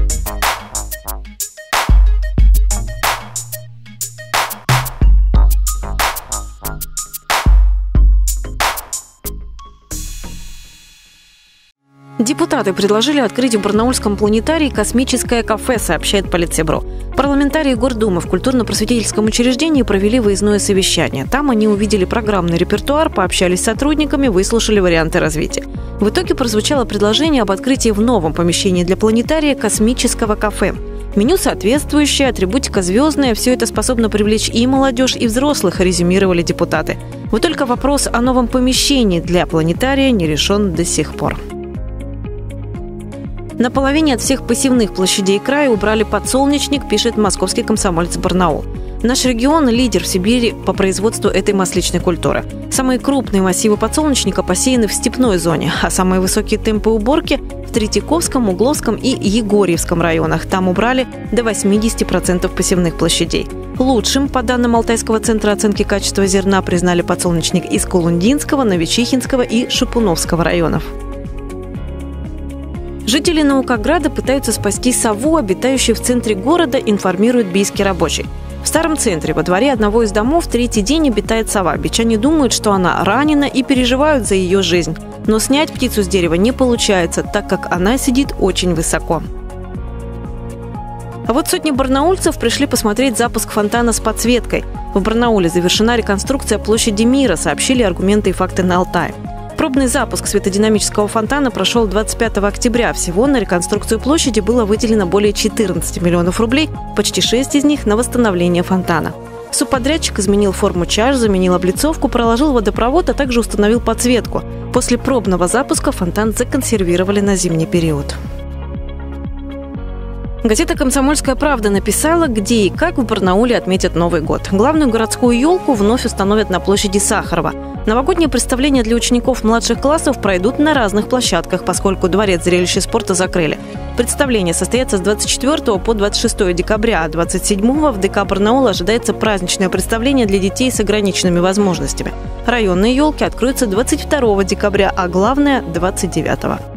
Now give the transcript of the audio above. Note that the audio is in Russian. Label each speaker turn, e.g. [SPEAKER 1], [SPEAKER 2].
[SPEAKER 1] Депутаты предложили открыть в Барнаульском планетарии космическое кафе, сообщает Политсебро. Парламентарии Гордумы в культурно-просветительском учреждении провели выездное совещание. Там они увидели программный репертуар, пообщались с сотрудниками, выслушали варианты развития. В итоге прозвучало предложение об открытии в новом помещении для планетария космического кафе. Меню соответствующее, атрибутика звездная – все это способно привлечь и молодежь, и взрослых, резюмировали депутаты. Вот только вопрос о новом помещении для планетария не решен до сих пор. На половине от всех посевных площадей края убрали подсолнечник, пишет московский комсомолец Барнаул. Наш регион – лидер в Сибири по производству этой масличной культуры. Самые крупные массивы подсолнечника посеяны в степной зоне, а самые высокие темпы уборки – в Третьяковском, Угловском и Егорьевском районах. Там убрали до 80% посевных площадей. Лучшим, по данным Алтайского центра оценки качества зерна, признали подсолнечник из Кулундинского, Новочихинского и Шипуновского районов. Жители Наукограда пытаются спасти сову, обитающую в центре города, информирует бийский рабочий. В старом центре во дворе одного из домов третий день обитает сова. Бичане думают, что она ранена, и переживают за ее жизнь. Но снять птицу с дерева не получается, так как она сидит очень высоко. А вот сотни барнаульцев пришли посмотреть запуск фонтана с подсветкой. В Барнауле завершена реконструкция площади Мира, сообщили «Аргументы и факты» на Алтае. Пробный запуск светодинамического фонтана прошел 25 октября. Всего на реконструкцию площади было выделено более 14 миллионов рублей, почти 6 из них на восстановление фонтана. Субподрядчик изменил форму чаш, заменил облицовку, проложил водопровод, а также установил подсветку. После пробного запуска фонтан законсервировали на зимний период. Газета «Комсомольская правда» написала, где и как в Барнауле отметят Новый год. Главную городскую елку вновь установят на площади Сахарова. Новогодние представления для учеников младших классов пройдут на разных площадках, поскольку дворец зрелищ и спорта закрыли. Представления состоятся с 24 по 26 декабря, а 27-го в ДК Барнаула ожидается праздничное представление для детей с ограниченными возможностями. Районные елки откроются 22 декабря, а главное – 29-го.